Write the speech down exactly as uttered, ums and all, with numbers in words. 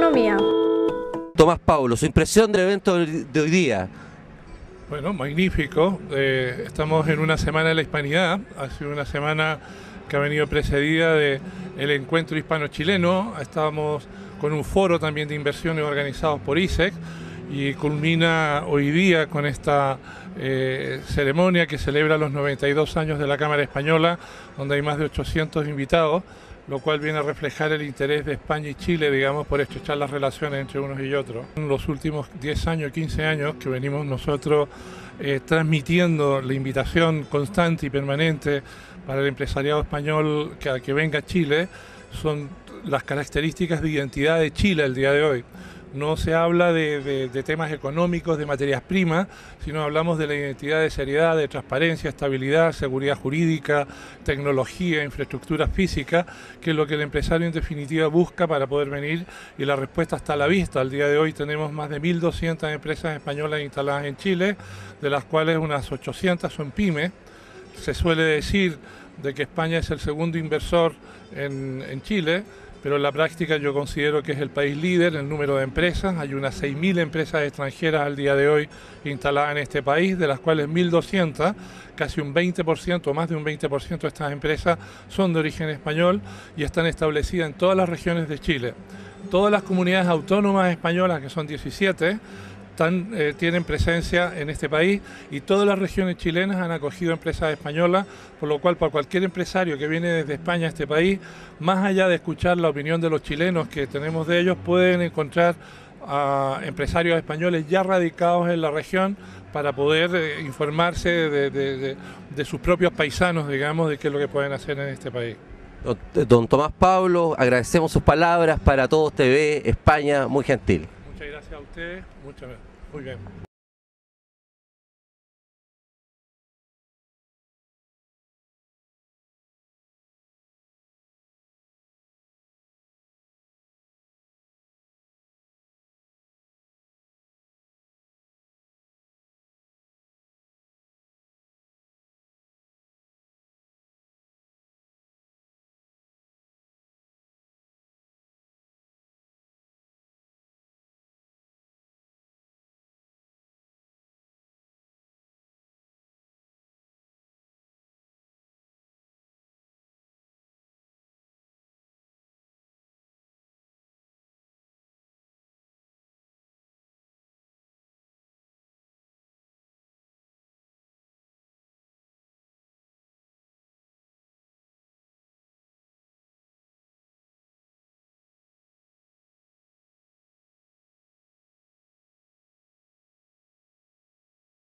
economía. Tomás Pablo, su impresión del evento de hoy día. Bueno, magnífico. Eh, estamos en una semana de la hispanidad. Ha sido una semana que ha venido precedida del encuentro hispano-chileno. Estábamos con un foro también de inversiones organizados por I S E C y culmina hoy día con esta eh, ceremonia que celebra los noventa y dos años de la Cámara Española, donde hay más de ochocientos invitados, lo cual viene a reflejar el interés de España y Chile, digamos, por estrechar las relaciones entre unos y otros. En los últimos diez años, quince años que venimos nosotros eh, transmitiendo la invitación constante y permanente para el empresariado español que, a que venga a Chile, son las características de identidad de Chile el día de hoy. No se habla de, de, de temas económicos, de materias primas, sino hablamos de la identidad de seriedad, de transparencia, estabilidad, seguridad jurídica, tecnología, infraestructura física, que es lo que el empresario en definitiva busca para poder venir, y la respuesta está a la vista. Al día de hoy tenemos más de mil doscientas empresas españolas instaladas en Chile, de las cuales unas ochocientas son pymes. Se suele decir de que España es el segundo inversor en, en Chile, pero en la práctica yo considero que es el país líder en el número de empresas. Hay unas seis mil empresas extranjeras al día de hoy instaladas en este país, de las cuales mil doscientas, casi un veinte por ciento, más de un veinte por ciento de estas empresas son de origen español y están establecidas en todas las regiones de Chile. Todas las comunidades autónomas españolas, que son diecisiete, Están, eh, tienen presencia en este país, y todas las regiones chilenas han acogido empresas españolas, por lo cual para cualquier empresario que viene desde España a este país, más allá de escuchar la opinión de los chilenos que tenemos de ellos, pueden encontrar a empresarios españoles ya radicados en la región para poder eh, informarse de, de, de, de sus propios paisanos, digamos, de qué es lo que pueden hacer en este país. Don Tomás Pablo, agradecemos sus palabras para Todos T V España, muy gentil. Muchas gracias a ustedes, muchas, muy bien.